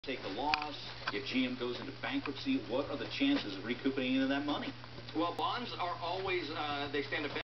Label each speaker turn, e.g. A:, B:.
A: take a loss, if GM goes into bankruptcy, what are the chances of recouping any of that money?
B: Well, bonds are always, they stand a